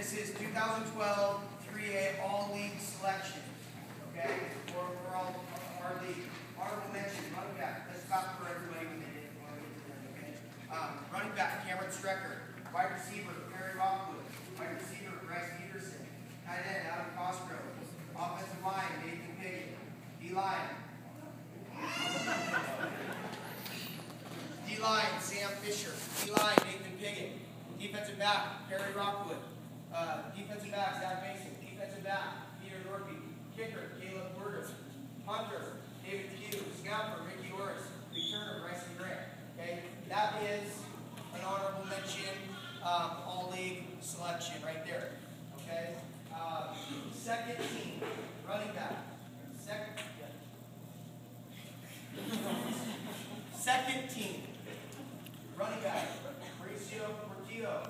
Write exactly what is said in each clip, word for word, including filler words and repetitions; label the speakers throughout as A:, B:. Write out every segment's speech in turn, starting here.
A: This is two thousand twelve three A All-League selection. Okay? For, for all our league. Honorable mention, running back. Let's stop for everybody when they didn't want to get to them. Okay? Um, running back, Cameron Strecker. Wide receiver, Perry Rockwood. Wide receiver, Bryce Peterson. Tight end, Adam Cosgrove. Offensive line, Nathan Piggott. D-line. D-line, Sam Fisher. D-line, Nathan Piggott. Defensive back, Perry Rockwood. Uh, defensive back, Zach Mason. Defensive back, Peter Norby. Kicker, Caleb Porter. Punter, David Pugh. Scamper, Ricky Orris. Returner, Bryson Grant. Okay, that is an honorable mention, um, all-league selection right there. Okay, uh, second team, running back. Second, yeah. Second team, running back. Mauricio Portillo.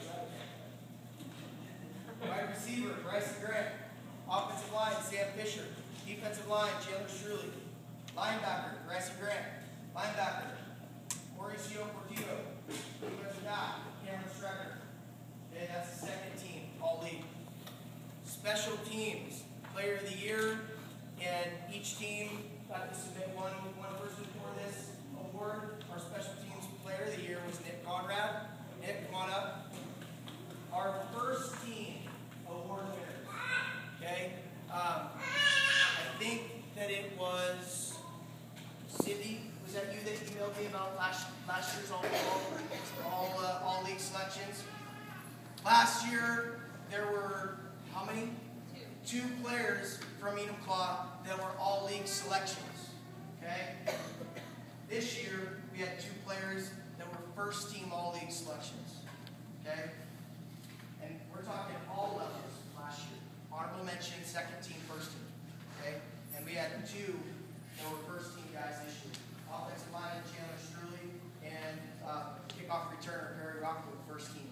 A: Wide receiver, Bryson Grant. Offensive line, Sam Fisher. Defensive line, Chandler Shirley. Linebacker, Bryson Grant. Linebacker, Mauricio Portillo. Defensive back, Cameron Strecker. Okay, that's the second team, all league. Special teams, player of the year, and each team got to submit one, one person for this award. Our special teams player of the year was Nick Conrad. Nick, come on up. Our first team award winner. Okay, um, I think that it was Cindy. Was that you that emailed me about last last year's all all all, uh, all league selections? Last year there were how many? Two. Two players from Enumclaw that were all league selections. Okay. This year we had two players that were first team all league selections. Okay. And we're talking all levels last year. Honorable mention, second team, first team. Okay? And we had two that were first team guys this year. Offensive line, Chandler Shirley, and uh, kickoff returner, Perry Rockwood, first team.